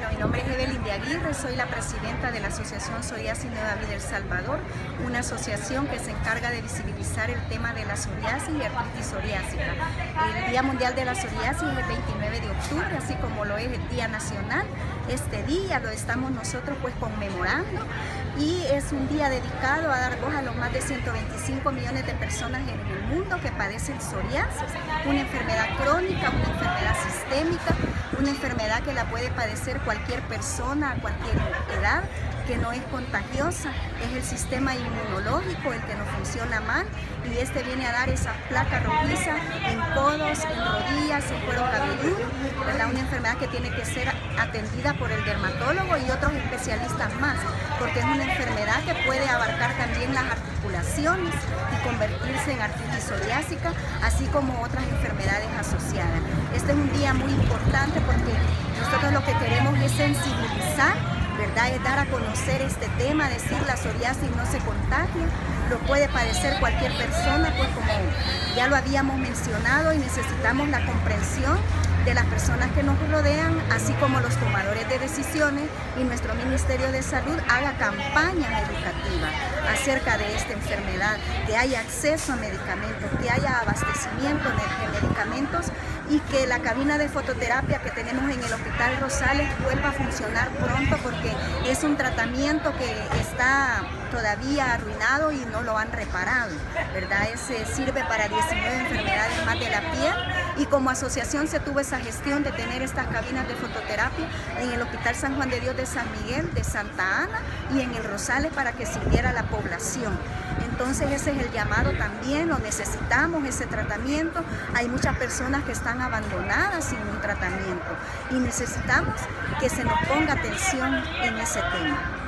Bueno, mi nombre es Evelyn de Aguirre, soy la presidenta de la Asociación Psoriasis Nueva Vida El Salvador, una asociación que se encarga de visibilizar el tema de la psoriasis y artritis psoriásica. El Día Mundial de la Psoriasis es el 29 de octubre, así como lo es el Día Nacional. Este día lo estamos nosotros pues conmemorando y es un día dedicado a dar voz a los más de 125 millones de personas en el mundo que padecen psoriasis, una enfermedad crónica, una enfermedad sistémica, una enfermedad que la puede padecer cualquier persona a cualquier edad, que no es contagiosa, es el sistema inmunológico el que no funciona mal y este viene a dar esas placas rojizas en codos, en rodillas, en cuero cabelludo, ¿verdad? Una enfermedad que tiene que ser atendida por el dermatólogo y otros especialistas más, porque es una enfermedad que puede abarcar también las articulaciones y convertirse en artritis psoriásica, así como otras enfermedades asociadas. Este es un día muy importante porque nosotros lo que queremos es sensibilizar, ¿verdad? Es dar a conocer este tema, decir la psoriasis no se contagia, lo puede padecer cualquier persona, pues como ya lo habíamos mencionado, y necesitamos la comprensión de las personas que nos rodean, así como los tomadores de decisiones, y nuestro Ministerio de Salud haga campañas educativas acerca de esta enfermedad, que haya acceso a medicamentos, que haya abastecimiento de medicamentos y que la cabina de fototerapia que tenemos en el Hospital Rosales vuelva a funcionar pronto, porque es un tratamiento que está todavía arruinado y no lo han reparado, ¿verdad? Sirve para 19 enfermedades más de la piel, y como asociación se tuvo esa gestión de tener estas cabinas de fototerapia en el Hospital San Juan de Dios de San Miguel, de Santa Ana y en el Rosales para que sirviera a la población. Entonces ese es el llamado también, lo necesitamos, ese tratamiento. Hay muchas personas que están abandonadas sin un tratamiento y necesitamos que se nos ponga atención en ese tema.